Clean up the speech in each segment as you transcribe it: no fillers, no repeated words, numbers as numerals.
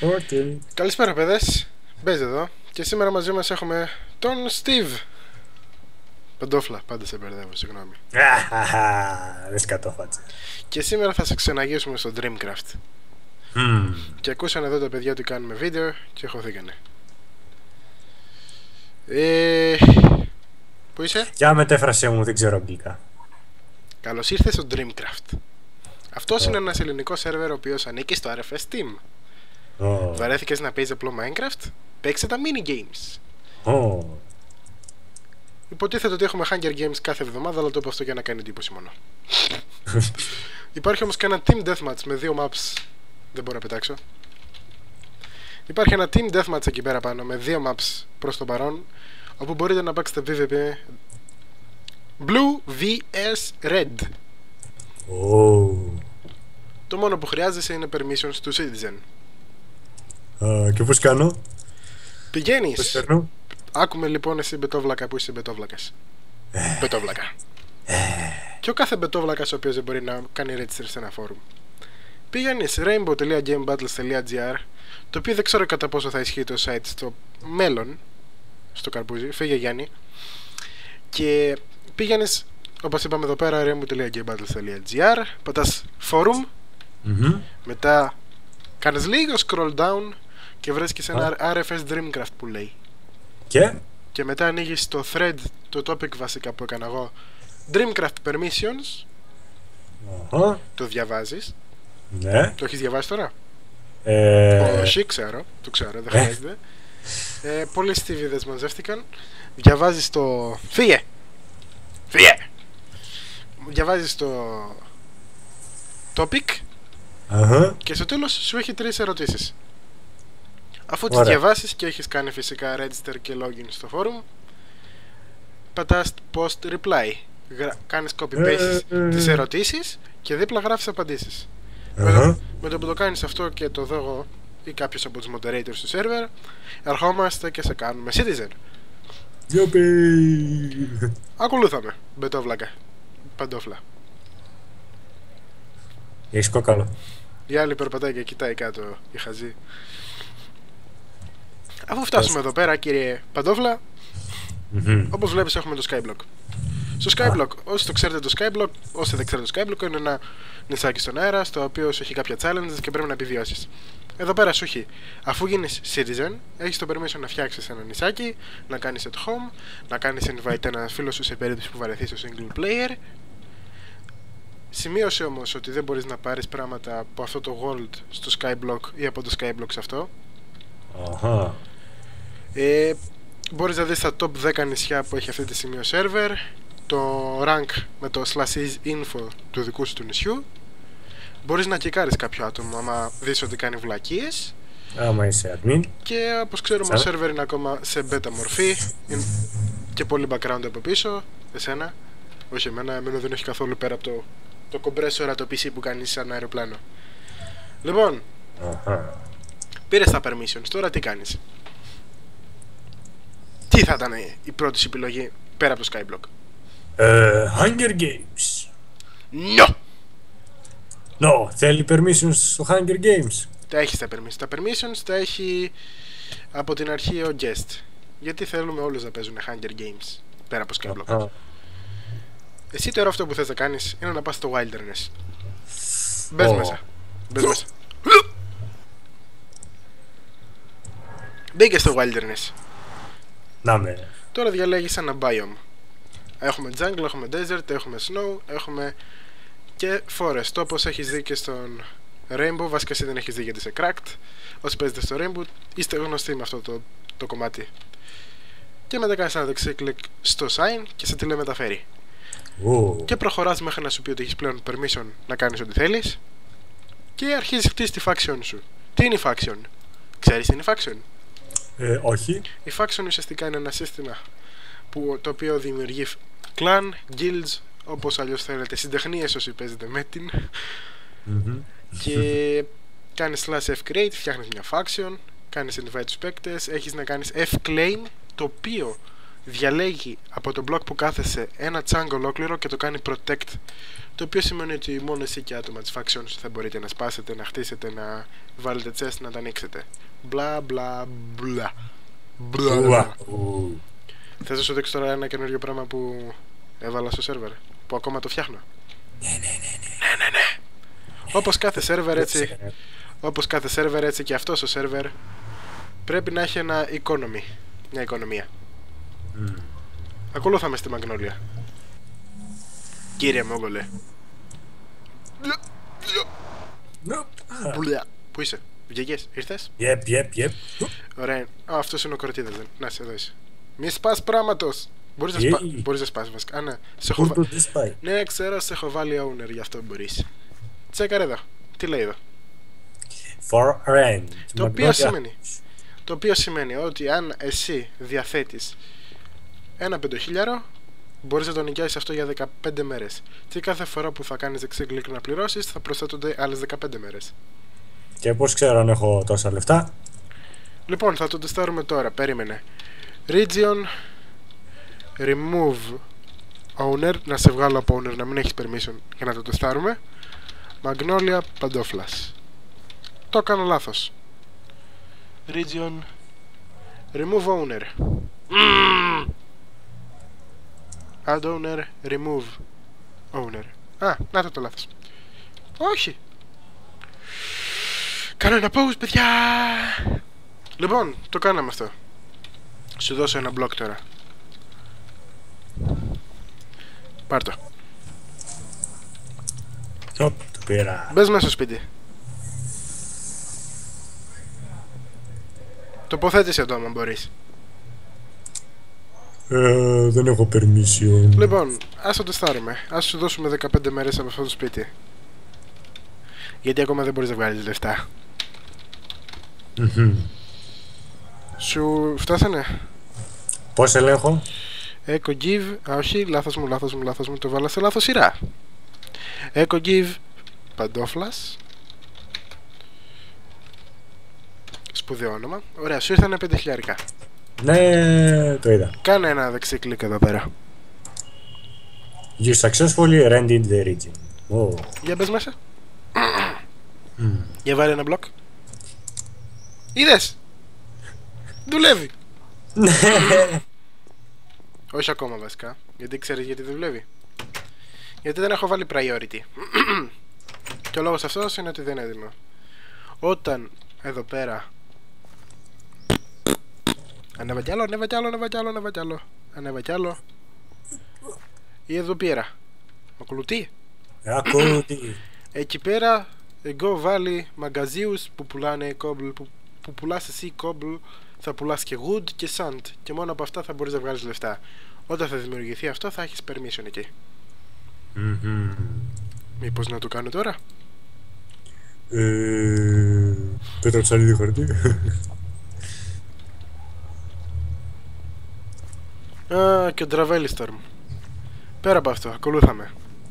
Okay. Καλησπέρα παιδες, Μπέζ εδώ. Και σήμερα μαζί μας έχουμε τον Steve. Παντόφλα, πάντα σε μπερδεύω, συγγνώμη. Ρε σκατόφατσε. Και σήμερα θα σε ξεναγήσουμε στο Dreamcraft. Και ακούσαν εδώ τα παιδιά ότι κάνουμε βίντεο και χωθήκανε. Πού είσαι? Για μετέφρασέ μου, δεν ξέρω αγγλικά. Καλώς ήρθες στο Dreamcraft. Αυτός είναι ένας ελληνικός σερβερ ο οποίος ανήκει στο RFS Team. Βαρέθηκες να παίζεις απλό Minecraft? Παίξε τα mini games. Υποτίθεται ότι έχουμε Hunger Games κάθε εβδομάδα, αλλά το είπα αυτό για να κάνει εντύπωση μόνο. Υπάρχει όμως και ένα Team Deathmatch με 2 maps. Δεν μπορώ να πετάξω. Υπάρχει ένα Team Deathmatch εκεί πέρα πάνω με 2 maps προς το παρόν, όπου μπορείτε να παίξετε PvP Blue vs Red. Το μόνο που χρειάζεσαι είναι permissions του Citizen. Και πώς κάνω? Πηγαίνεις. Άκουμε λοιπόν εσύ μπετόβλακα που είσαι μπετόβλακας. Μπετόβλακα. Και ο κάθε μπετόβλακας ο οποίος δεν μπορεί να κάνει register σε ένα forum. Πηγαίνεις rainbow.gamebattles.gr, το οποίο δεν ξέρω κατά πόσο θα ισχύει το site στο μέλλον. Στο καρπούζι, φύγε Γιάννη. Και πήγαινες, όπως είπαμε εδώ πέρα, rainbow.gamebattles.gr, πατάς forum, μετά κάνεις λίγο scroll down και βρίσκεις ένα RFS Dreamcraft που λέει. Και μετά ανοίγεις το thread, το topic βασικά που έκανα εγώ, Dreamcraft Permissions. Το διαβάζεις. Ναι. Το έχεις διαβάσει τώρα? Όχι, ξέρω, το ξέρω, δεν χρειάζεται. Πολλοί στίβιδες μαζεύτηκαν. Διαβάζεις το... Φύγε! Διαβάζεις το topic και στο τέλος σου έχει 3 ερωτήσεις. Αφού τις διαβάσεις και έχεις κάνει φυσικά register και login στο forum, πατάς post reply. Κάνεις copy-paste τις ερωτήσεις και δίπλα γράφεις απαντήσεις. Με το που το κάνεις αυτό και το δω εγώ ή κάποιος από τους moderators του server, ερχόμαστε και σε κάνουμε citizen. Ακολούθαμε, μπετόβλακα. Παντόφλα. Έχεις κόκαλο. Η άλλη περπατάει και κοιτάει κάτω η χαζή. Αφού φτάσουμε εδώ πέρα, κύριε Παντόφλα, όπως βλέπεις έχουμε το Skyblock. Στο Skyblock, όσοι το ξέρετε το Skyblock, όσοι δεν ξέρετε το Skyblock, είναι ένα νησάκι στον αέρα, στο οποίο σου έχει κάποια challenges και πρέπει να επιβιώσεις. Εδώ πέρα σου έχει, αφού γίνεις citizen, έχεις το permission να φτιάξεις ένα νησάκι, να κάνεις at home, να κάνεις invite ένα φίλο σου σε περίπτωση που βαρεθείς στο single player. Σημείωσε όμως ότι δεν μπορείς να πάρεις πράγματα από αυτό το world στο Skyblock ή από το Skyblock σε αυτό. Μπορείς να δεις τα top 10 νησιά που έχει αυτή τη στιγμή ο server, το rank με το /info του δικού σου του νησιού. Μπορείς να κικάρεις κάποιο άτομο άμα δεις ότι κάνει βλακίες. Άμα είσαι admin. Και όπως ξέρουμε ο server είναι ακόμα σε beta μορφή και πολύ background από πίσω. Εσένα, όχι εμένα δεν έχει καθόλου πέρα από το compressor το PC που κάνει σαν αεροπλάνο. Λοιπόν, πήρες τα permissions, τώρα τι κάνεις? Τι θα ήταν η πρώτη σου επιλογή πέρα από το Skyblock? Hunger Games. No, θέλει permissions στο Hunger Games. Τα έχεις τα permissions. Τα permissions τα έχει από την αρχή ο guest. Γιατί θέλουμε όλους να παίζουν Hunger Games πέρα από Skyblock. Εσύ τώρα αυτό που θες να κάνεις είναι να πας στο Wilderness. Μπες μέσα. Μπήκε στο Wilderness. Τώρα διαλέγεις ένα biome. Έχουμε jungle, έχουμε desert, έχουμε snow, έχουμε και forest, όπως έχεις δει και στον Rainbow. Βασικά εσύ δεν έχεις δει γιατί είσαι cracked. Όσοι παίζετε στο Rainbow είστε γνωστοί με αυτό το κομμάτι. Και μετά κάνεις ένα δεξί κλικ στο sign και σε τηλεμεταφέρει. Και προχωράς μέχρι να σου πει ότι έχεις πλέον permission να κάνεις ό,τι θέλεις. Και αρχίζεις χτίσεις τη faction σου. Τι είναι η faction? Ξέρεις τι είναι η faction? Όχι. Η faction ουσιαστικά είναι ένα σύστημα το οποίο δημιουργεί clan, guilds, όπως αλλιώς θέλετε, συντεχνίες όσοι παίζετε με την. Και κάνεις /f-create, φτιάχνεις μια faction, κάνεις invite τους παίκτες, έχεις να κάνεις f-claim, το οποίο διαλέγει από τον μπλοκ που κάθεσαι ένα chunk ολόκληρο και το κάνει protect. Το οποίο σημαίνει ότι μόνο εσύ και άτομα της faction θα μπορείτε να σπάσετε, να χτίσετε, να βάλετε chest, να τα ανοίξετε. Μπλα μπλα μπλα. Μπλα. Θες να σου δείξω τώρα ένα καινούριο πράγμα που έβαλα στο σερβερ, που ακόμα το φτιάχνω? Ναι. Όπως κάθε σερβερ έτσι, έτσι και αυτό το σερβερ πρέπει να έχει ένα economy, μια οικονομία. Ακολούθαμε στη Μαγνόλια. Κύριε Μόγγολε. Πού είσαι, βγήκες, ήρθες? Yep. Ωραία. Αυτός είναι ο κορτίδας. Να σε εδώ είσαι. Μη σπάς πράγματος. Μπορείς να σπάσεις βασικά. Ναι, ναι, ξέρω, σε έχω βάλει owner, γι' αυτό μπορείς. Τσέκαρε εδώ. Τι λέει εδώ? For rent. Το οποίο σημαίνει ότι αν εσύ διαθέτεις ένα 5.000, μπορείς να το νοικιάσεις αυτό για 15 μέρες. Και κάθε φορά που θα κάνεις δεξί-κλικ να πληρώσεις, θα προσθέτονται άλλες 15 μέρες. Και πώς ξέρω αν έχω τόσα λεφτά? Λοιπόν, θα το τεστάρουμε τώρα. Περίμενε. Region Remove Owner. Να σε βγάλω από owner, να μην έχεις permission για να το τεστάρουμε. Magnolia παντόφλας. Το έκανα λάθος. Region Remove Owner. Add Owner Remove Owner. Α, να το λάθος. Όχι. Κάνω ένα pause, παιδιά. Λοιπόν, το κάναμε αυτό. Σου δώσω ένα μπλοκ τώρα. Πάρ' το. Το πήρα. Μπες μέσα στο σπίτι. Τοποθέτησε το άμα μπορείς. Δεν έχω permission. Λοιπόν, ας το τεστάρουμε. Ας σου δώσουμε 15 μέρες από αυτό το σπίτι. Γιατί ακόμα δεν μπορείς να βγάλεις λεφτά. Σου φτάσανε? Πώς ελέγχω? Echo give. Α, όχι, λάθος μου. Το βάλα σε λάθος σειρά. Echo give παντόφλας. Σπουδαίο όνομα. Ωραία, σου ήρθανε 5.000. Ναι, το είδα. Κάνε ένα δεξί κλικ εδώ πέρα. You successfully rented the region. Για μπες μέσα. Για βάλε ένα μπλοκ. Είδες? Δουλεύει. Όχι ακόμα βασικά. Γιατί ξέρεις γιατί δεν δουλεύει? Γιατί δεν έχω βάλει priority. Και ο λόγος αυτός είναι ότι δεν είναι έτοιμο. Όταν εδώ πέρα ανέβα κι άλλο. Ή εδώ πέρα ακολουθεί. Εκεί πέρα εγώ βάλει μαγκαζίους που πουλάνε κόμπλ, που πουλάς εσύ κόμπλ, θα πουλάς και wood και sand, και μόνο από αυτά θα μπορείς να βγάλεις λεφτά. Όταν θα δημιουργηθεί αυτό θα έχεις permission εκεί. Μήπως να το κάνω τώρα? Πέτρα ψαλίδι χαρτί. Και ο Travelistorm. Πέρα από αυτό, ακολούθαμε.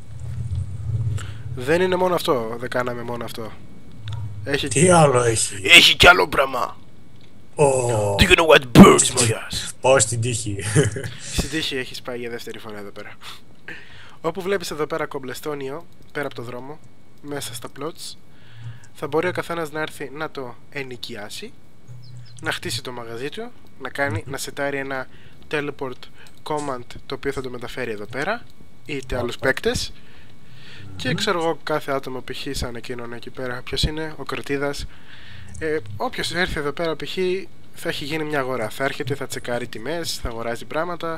Δεν είναι μόνο αυτό, δεν κάναμε μόνο αυτό. Τι άλλο έχει? Έχει κι άλλο πράγμα. Do you know what burns my ass? Πάω στην τύχη. Στην τύχη έχεις πάει για δεύτερη φορά εδώ πέρα. Όπου βλέπεις εδώ πέρα κομπλεστόνιο, πέρα από το δρόμο, μέσα στα plots, θα μπορεί ο καθένας να έρθει να το ενοικιάσει, να χτίσει το μαγαζί του, να σετάρει ένα teleport command το οποίο θα το μεταφέρει εδώ πέρα, είτε άλλους παίκτες. Και ξέρω εγώ, κάθε άτομο π.χ. σαν εκείνον εκεί πέρα, ποιος είναι, ο Κροτίδας, όποιος έρθει εδώ πέρα π.χ. θα έχει γίνει μια αγορά. Θα έρχεται, θα τσεκάρει τιμές, θα αγοράζει πράγματα.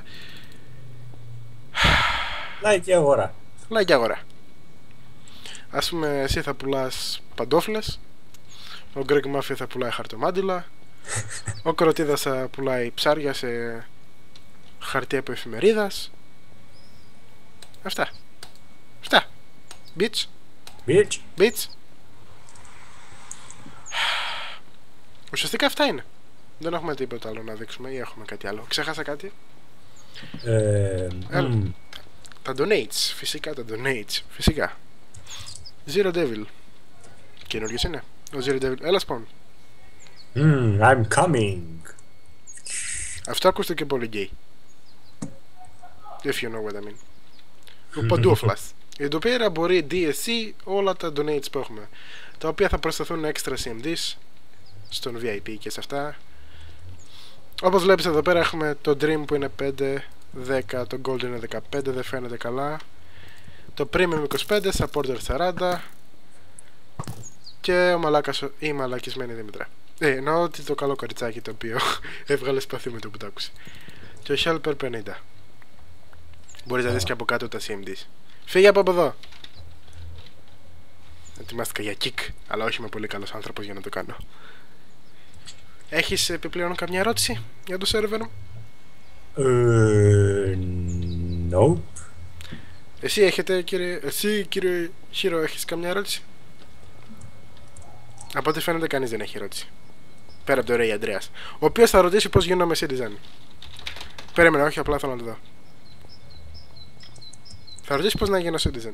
Λαϊκή αγορά. Λαϊκή αγορά. Ας πούμε, εσύ θα πουλάς παντόφλες, ο Greg Murphy θα πουλάει χαρτομάντιλα, ο Κροτίδας θα πουλάει ψάρια σε χαρτί από εφημερίδας. Αυτά. Bitch. Ουσιαστικά αυτά είναι. Δεν έχουμε τίποτα άλλο να δείξουμε, ή έχουμε κάτι άλλο? Ξέχασα κάτι? Τα donates, φυσικά τα donates. Φυσικά. Zero Devil. Καινούργιος είναι ο Zero Devil. Έλα spawn. I'm coming. Αυτό ακούστηκε πολύ γκέι. If you know what I mean. Παντούφλας. Η οποία μπορεί DSC όλα τα donates που έχουμε. Τα οποία θα προσθεθούν extra CMDs στον VIP και σε αυτά. Όπως βλέπεις εδώ πέρα έχουμε το Dream που είναι 5, 10, το Gold είναι 15, δεν φαίνεται καλά. Το Premium 25, Supporter 40 και ο μαλάκας ή η μαλακισμένη Δήμητρα. Εννοώ ότι το καλό κοριτσάκι το οποίο έβγαλε σπαθί με το που το άκουσε. Και ο Helper 50. Μπορείς να δεις και από κάτω τα CMDs. Φύγε από εδώ! Ετοιμάστηκα για kick, αλλά όχι είμαι πολύ καλός άνθρωπος για να το κάνω. Έχεις επιπλέον καμιά ερώτηση για το σερβερ? Nope. Εσύ κύριε Χίρο, έχεις καμιά ερώτηση? Από ό,τι φαίνεται κανείς δεν έχει ερώτηση. Πέρα από το Ray Andreas, ο οποίος θα ρωτήσει πώς γίνομαι citizen. Περίμενα, όχι, απλά θέλω να το δω. Θα ρωτήσει πώς να γίνω citizen.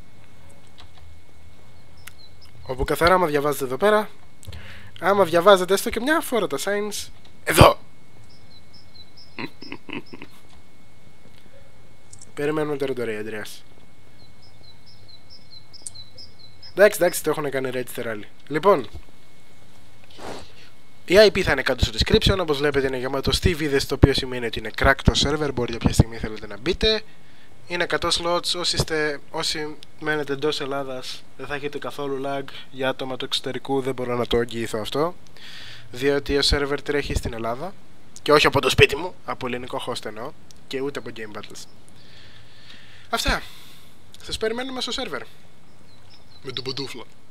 Όπου καθαρά άμα διαβάζετε εδώ πέρα, άμα διαβάζετε έστω και μια φορά τα signs, εδώ! Περιμένουμε τώρα το Ray Andreas. Εντάξει, το έχουν κάνει register άλλοι. Λοιπόν, η IP θα είναι κάτω στο description. Όπως βλέπετε είναι γεμάτο Stevidες, το οποίο σημαίνει ότι είναι crack το server. Μπορείτε όποια στιγμή θέλετε να μπείτε. Είναι 100 slots. Όσοι μένετε εντός Ελλάδας δεν θα έχετε καθόλου lag. Για άτομα του εξωτερικού δεν μπορώ να το εγγυηθώ αυτό, διότι ο server τρέχει στην Ελλάδα και όχι από το σπίτι μου, από ελληνικό host εννοώ, και ούτε από Game Battles. Αυτά. Σας περιμένουμε στο server με τον Παντούφλα.